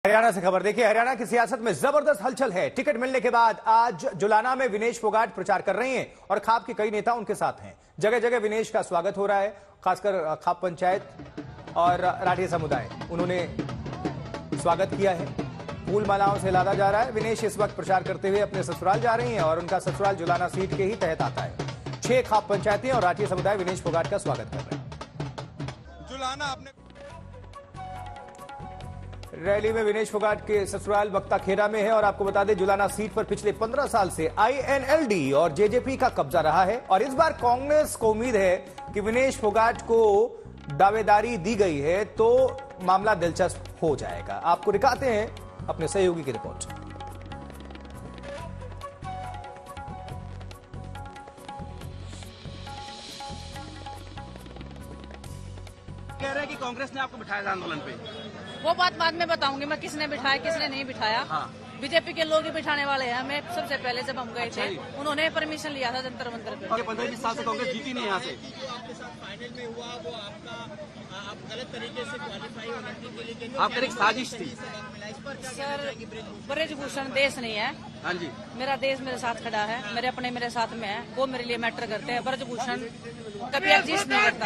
हरियाणा से खबर देखिए। हरियाणा की सियासत में जबरदस्त हलचल है। टिकट मिलने के बाद आज जुलाना में विनेश फोगाट प्रचार कर रहे हैं और खाप के कई नेता उनके साथ हैं। जगह जगह विनेश का स्वागत हो रहा है, खासकर खाप पंचायत और राठी समुदाय, उन्होंने स्वागत किया है। फूल मालाओं से लादा जा रहा है। विनेश इस वक्त प्रचार करते हुए अपने ससुराल जा रही हैं और उनका ससुराल जुलाना सीट के ही तहत आता है। 6 खाप पंचायतें और राठी समुदाय विनेश फोगाट का स्वागत कर रहे हैं। जुलाना अपने रैली में विनेश फोगाट के ससुराल बख्ता खेरा में है और आपको बता दें जुलाना सीट पर पिछले 15 साल से INLD और जेजेपी का कब्जा रहा है और इस बार कांग्रेस को उम्मीद है कि विनेश फोगाट को दावेदारी दी गई है तो मामला दिलचस्प हो जाएगा। आपको दिखाते हैं अपने सहयोगी की रिपोर्ट। कह रहे हैं कि कांग्रेस ने आपको बिठाया था आंदोलन पे। वो बात बाद में बताऊंगी मैं, किसने बिठाया किसने नहीं बिठाया। हाँ। बीजेपी के लोग ही बिठाने वाले हैं। मैं सबसे पहले जब हम गए थे उन्होंने परमिशन लिया था जंतर मंतर पे। 15-20 साल से कांग्रेस जीती नहीं यहाँ से। फाइनल में हुआ वो आपका आप गलत तरीके से क्वालिफाई होने के लिए आपका एक साजिश थी। सर ब्रजभूषण देश नहीं है। हाँ जी। मेरा देश मेरे साथ खड़ा है, मेरे अपने मेरे साथ में है, वो मेरे लिए मैटर करते हैं। ब्रजभूषण कभी एग्जिस्ट नहीं करता।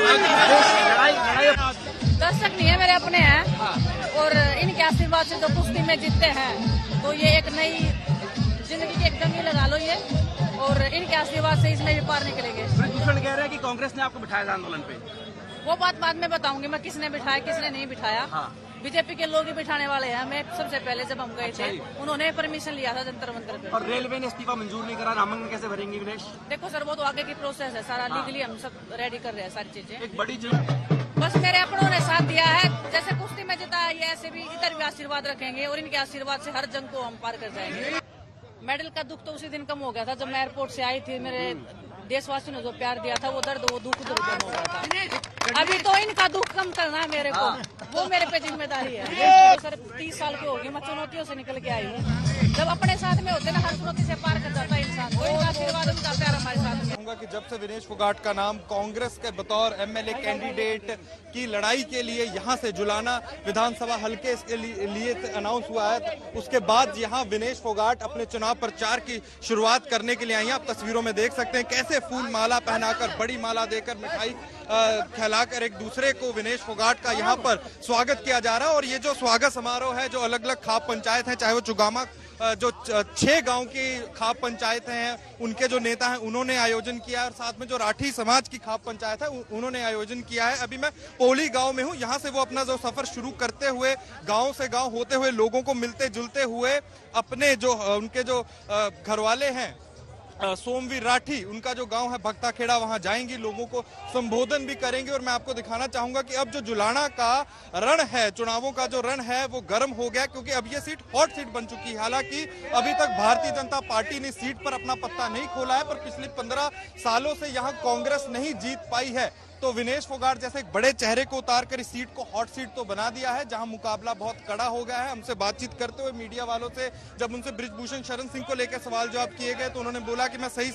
दर्शक नहीं है, मेरे अपने हैं और इनके आशीर्वाद से जो कुश्ती में जीतते हैं तो ये एक नई जिंदगी की एक जंगी लगा लो ये, और इनके आशीर्वाद से इसमें भी पार निकलेंगे। ब्रजभूषण कह रहे हैं कि कांग्रेस ने आपको बिठाया था आंदोलन पे। वो बात बाद में बताऊंगी मैं, किसने बिठाया किसने नहीं बिठाया। हाँ। बीजेपी के लोग ही बिठाने वाले हैं। मैं सबसे पहले जब हम गए थे उन्होंने परमिशन लिया था जंतर मंतर पे। और रेलवे ने इस्तीफा मंजूर नहीं करा, नामांकन कैसे भरेंगे विनेश? देखो सर, वो तो आगे की प्रोसेस है, सारा लीगली हम सब रेडी कर रहे हैं सारी चीजें। एक बड़ी जंग। बस मेरे अपनों ने साथ दिया है, जैसे कुश्ती में जिताया ये ऐसे भी इधर भी आशीर्वाद रखेंगे और इनके आशीर्वाद से हर जंग को हम पार कर जाएंगे। मेडल का दुख तो उसी दिन कम हो गया था जब मैं एयरपोर्ट से आई थी। मेरे देशवासियों ने जो प्यार दिया था वो दर्द वो दुख उधर कम हो गया था। अभी तो इनका दुख कम करना है मेरे को, वो मेरे पे जिम्मेदारी है। तो सर 30 साल की होगी, मैं चुनौतियों से निकल के आई हूँ। जब अपने साथ में होते ना हर चुनौती से पार कर जाता है इंसान। तो इनका आशीर्वाद उनका प्यार हमारे साथ में। कहूंगा कि जब से विनेश फोगाट का नाम कांग्रेस के बतौर MLA कैंडिडेट की लड़ाई के लिए यहाँ से जुलाना विधानसभा हल्के के लिए अनाउंस हुआ है, उसके बाद यहाँ विनेश फोगाट अपने चुनाव प्रचार की शुरुआत करने के लिए आई हैं। आप तस्वीरों में देख सकते हैं कैसे फूल माला पहनाकर, बड़ी माला देकर, मिठाई खिलाकर एक दूसरे को विनेश फोगाट का यहाँ पर स्वागत किया जा रहा है। और ये जो स्वागत समारोह है, जो अलग अलग खाप पंचायत है, चाहे वो चुगामा जो 6 गांव की खाप पंचायत हैं उनके जो नेता हैं उन्होंने आयोजन किया है और साथ में जो राठी समाज की खाप पंचायत है उन्होंने आयोजन किया है। अभी मैं पोली गांव में हूं, यहां से वो अपना जो सफर शुरू करते हुए गांव से गांव होते हुए लोगों को मिलते जुलते हुए अपने जो उनके जो घरवाले हैं सोमवीर राठी, उनका जो गांव है बख्ता खेड़ा, वहां जाएंगी, लोगों को संबोधन भी करेंगे। और मैं आपको दिखाना चाहूंगा कि अब जो जुलाना का रण है, चुनावों का जो रण है वो गर्म हो गया, क्योंकि अब ये सीट हॉट सीट बन चुकी है। हालांकि अभी तक भारतीय जनता पार्टी ने सीट पर अपना पत्ता नहीं खोला है, पर पिछले 15 सालों से यहाँ कांग्रेस नहीं जीत पाई है। तो विनेश फोगाट जैसे एक बड़े चेहरे को उतारकर इस सीट को हॉट सीट तो बना दिया है, जहां मुकाबला बहुत कड़ा हो गया है। हमसे बातचीत करते हुए मीडिया वालों से जब उनसे ब्रिजभूषण शरण सिंह को लेकर सवाल जवाब किए गए तो उन्होंने बोला कि मैं सही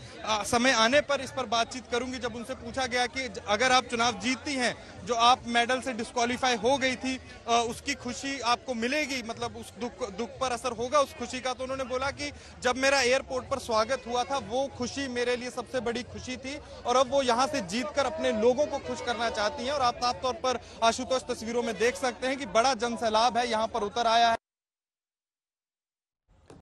समय आने पर इस पर बातचीत करूंगी। जब उनसे पूछा गया कि अगर आप चुनाव जीतती हैं, जो आप मेडल से डिस्क्वालीफाई हो गई थी, उसकी खुशी आपको मिलेगी, मतलब उस दुख पर असर होगा उस खुशी का, तो उन्होंने बोला कि जब मेरा एयरपोर्ट पर स्वागत हुआ था वो खुशी मेरे लिए सबसे बड़ी खुशी थी और अब वो यहाँ से जीतकर अपने लोगों को खुश करना चाहती हैं। और आप साफ तौर पर आशुतोष तस्वीरों में देख सकते हैं कि बड़ा जनसैलाब है यहाँ पर उतर आया है।